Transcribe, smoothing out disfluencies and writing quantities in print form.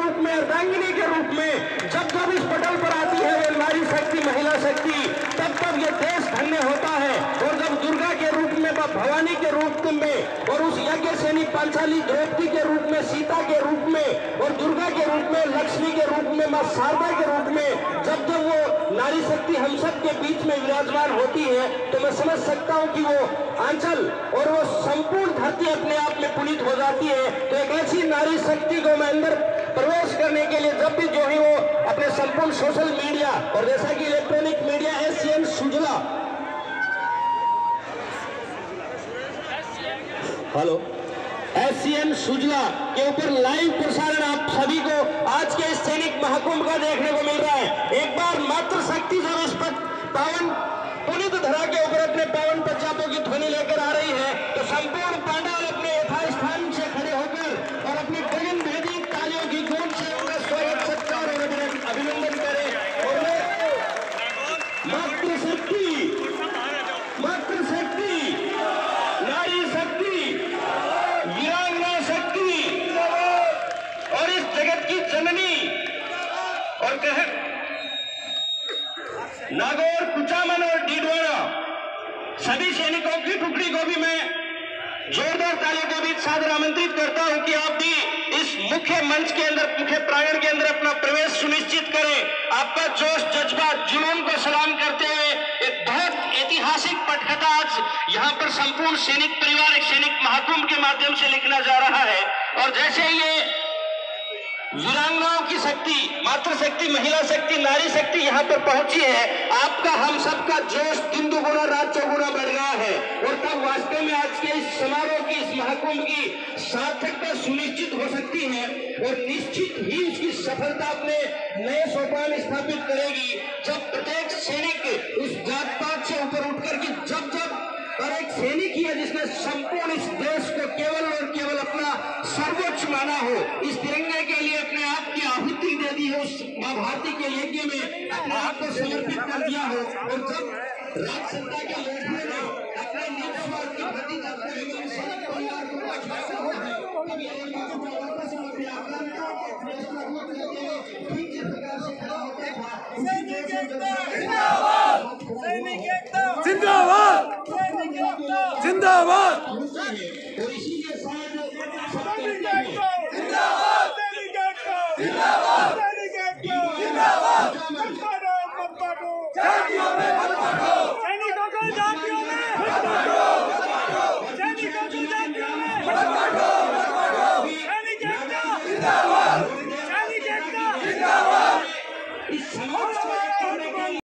रूप में, अर्धांगिनी के रूप में जब जब इस पटल पर आती है वो नारी शक्ति, महिला शक्ति, तब तब ये देश धन्य होता है। और जब दुर्गा के रूप में, भवानी के रूप में, और उस यज्ञ सैनी पांचाली द्रौपदी के रूप में, सीता के रूप में, और दुर्गा के रूप में, लक्ष्मी के रूप में, मां शारदा के रूप में जब जब वो नारी शक्ति हम सब के बीच में विराजमान होती है, तो मैं समझ सकता हूं कि वो आंचल और वो संपूर्ण धरती अपने आप में पुनीत हो जाती है। तो एक ऐसी नारी शक्ति को मैं अंदर प्रवेश करने के लिए जब भी जो है वो अपने संपूर्ण सोशल मीडिया और जैसा कि इलेक्ट्रॉनिक मीडिया SCN सुजला, हेलो, SCN सुजला के ऊपर लाइव प्रसारण आप सभी को आज के इस सैनिक महाकुंभ का देखने को मिल रहा है। एक बार मातृशक्ति जब इस पर पावन पुनीत धरा के ऊपर अपने पावन पंचापों की ध्वनि लेकर आ रही है, तो संपूर्ण पांडाल अपने यथास्थान से खड़े होकर और अपनी गगन भेदी तालियों की गूंज से उनका स्वागत, सत्कार और अभिनंदन करें। और मातृशक्ति, मातृशक्ति, नारी शक्ति, वीरांगना शक्ति और इस जगत की जननी और कहर नागौर, कुचामन और डीडवाना सभी सैनिकों की टुकड़ी को भी मैं जोरदार तालियों के बीच सादर आमंत्रित करता हूं कि आप भी इस मुख्य मंच के अंदर, मुख्य प्रांगण के अंदर अपना प्रवेश सुनिश्चित करें। आपका जोश, जज्बा, जुनून को सलाम करते हुए एक बहुत ऐतिहासिक पटकथा आज यहाँ पर संपूर्ण सैनिक परिवार एक सैनिक महाकुंभ के माध्यम से लिखना जा रहा है। और जैसे ये वीरांगनाओं की शक्ति, मातृशक्ति, महिला शक्ति, नारी शक्ति यहाँ पर पहुंची है, आपका हम सबका जोश दिन दुगुना रात चौगुना बढ़ रहा है। और तब वास्तव में आज के इस समारोह की, इस महाकुंभ की सार्थकता सुनिश्चित हो सकती है और निश्चित ही उसकी सफलता अपने नए सोपान स्थापित करेगी जब प्रत्येक सैनिक उस जात पात से ऊपर उठकर के जब और एक सैनिक ही है जिसने संपूर्ण इस देश को केवल और केवल अपना सर्वोच्च माना हो, इस तिरंगे के लिए अपने आप की आहुति दे दी हो, उस मां भारती के यज्ञ में अपने आप को समर्पित कर दिया हो। और जब राजसत्ता के लोगों ने अपने निस्वार्थ के प्रति जिंदाबाद, जिंदाबाद, और इसीलिए शायद